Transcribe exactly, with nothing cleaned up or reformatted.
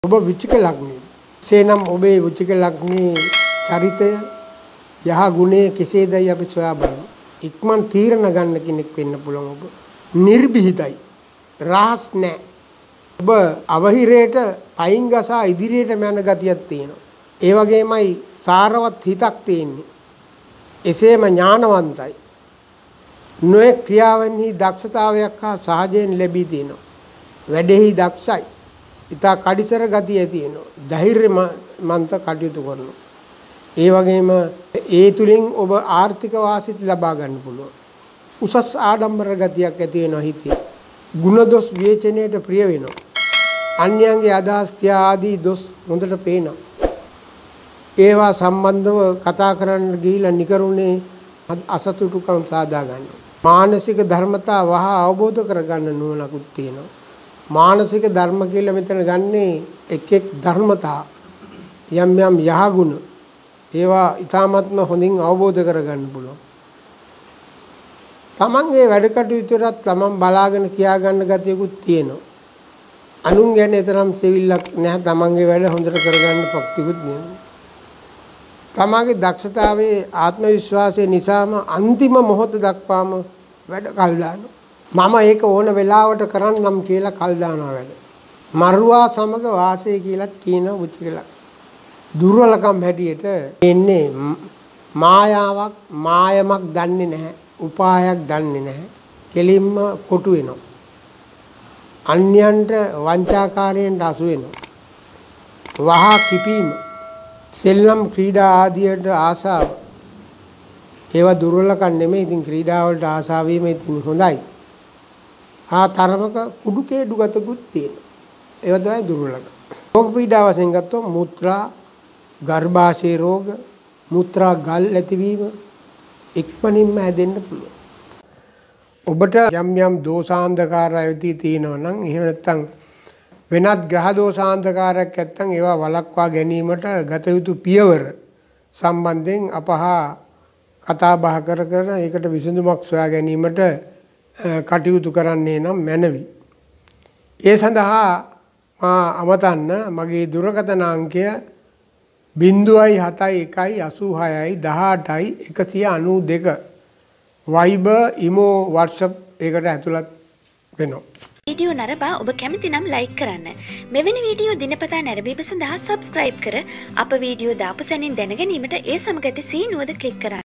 ඔබ විචික ලග්නේ. එසේනම් ඔබේ විචික ලග්නේ චරිතය යහ ගුණය කෙසේදයි අපි සොයා බලමු. ඉක්මන් තීරණ ගන්න කෙනෙක් වෙන්න පුළුවන් ඔබ. නිර්භීතයි. රහස් නැහැ. ඔබ අවහිරයට පයින් ගසා ඉදිරියට යන ගතියක් තියෙනවා. ඒ වගේමයි සාරවත් හිතක් තියෙන්නේ. එසේම ඥානවන්තයි. නොයෙක් ක්‍රියාවන්හි දක්ෂතාවයක් හා සහජයෙන් ලැබී තියෙනවා. වැඩෙහි දක්ෂයි. ඉතා කඩිසර ගතිය ඇති වෙනවා. ධෛර්යමන්ත කටයුතු කරනවා. ඒ වගේම ඒ තුලින් ඔබ ආර්ථික වාසිත ලබා ගන්න පුළුවන්. උසස් ආඩම්බර ගතියක් ඇති වෙනවා හිතේ. ගුණදොස් විවේචනයේට ප්‍රිය වෙනවා. අන්‍යයන්ගේ අදහස් ක්‍රියා ආදී දොස් හොඳට පේනවා. ඒවා සම්බන්ධව කතා කරන්න ගිහිලා නිකරුණේ අසතුටුකම් සාදා ගන්නවා. මානසික ධර්මතා වහ අවබෝධ කරගන්න නුවණකුත් තියෙනවා. මානසික ධර්ම කියලා මෙතන ගන්නේ එක් එක් ධර්මතා යම් යම් යහගුණ ඒවා ඊ타ත්ම හොඳින් අවබෝධ කරගන්න පුළුවන්. තමන්ගේ වැඩ කටයුතුට තමන් බලාගෙන කියා ගන්න ගතියකුත් තියෙනවා. අනුන් ගැන තරම් සෙවිල්ලක් නැහැ. තමන්ගේ වැඩ හොඳට කරගන්න ශක්තියකුත් තියෙනවා. තමන්ගේ දක්ෂතාවයේ ආත්ම විශ්වාසය නිසාම අන්තිම මොහොත දක්වාම වැඩ කල් දානවා. මම ඒක ඕන වෙලාවට කරන්නම් කියලා කල් දානවා වැඩ. මරුවා සමග වාසය කියලාත් කියනවා බුද්ධිකලා. දුර්වලකම් හැටියට එන්නේ මායාවක් මායමක් දන්නේ නැහැ. උපායක් දන්නේ නැහැ. කෙලින්ම කොටු වෙනවා. අන්‍යයන්ට වංචාකාරයෙන් අසු වෙනවා. වහා කිපීම, සෙල්ලම් ක්‍රීඩා ආදියට ආසාව. ඒවා දුර්වලකම් නෙමෙයි. ඉතින් ක්‍රීඩා වලට ආසාව වීම ඉතින් හොඳයි. ආ තරමක කුඩු කේඩු ගතකුත් තියෙනවා. ඒවා තමයි දුර්වලකම්. රෝග පීඩා වශයෙන් ගත්තොත් මුත්‍රා, ගර්භාෂය රෝග, මුත්‍රා ගල් ඇතිවීම ඉක්මනින්ම හැදෙන්න පුළුවන්. ඔබට යම් යම් දෝෂාන්ධකාර ඇති තියෙනවා නම් එහෙම නැත්නම් වෙනත් ග්‍රහ දෝෂාන්ධකාරයක් නැත්නම් ඒවා වළක්වා ගැනීමට ගත යුතු පියවර සම්බන්ධයෙන් අපහා කතා බහ කර කර ඒකට විසඳුමක් සොයා ගැනීමට කටයුතු කරන්නේ නම් මැනවි. ඒ සඳහා මා අමතන්න මගේ දුරකථන අංකය ज़ीरो सात एक आठ छह एक आठ एक नौ दो Viber imo WhatsApp එකට ඇතුළත් වෙනවා. වීඩියෝ නරඹා ඔබ කැමති නම් ලයික් කරන්න. මෙවැනි වීඩියෝ දිනපතා නැරඹීම සඳහා සබ්ස්ක්‍රයිබ් කර අප වීඩියෝ දාපු සැනින් දැන ගැනීමට ඒ සමග ඇති සීනුවද ක්ලික් කරන්න.